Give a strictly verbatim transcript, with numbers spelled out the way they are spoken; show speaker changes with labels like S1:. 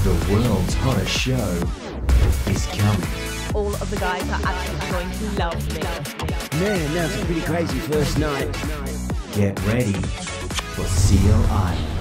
S1: The world's hottest show is coming.
S2: All of the guys are absolutely going to love me.
S3: Man, that was a pretty crazy first night.
S1: Get ready for Seal Island.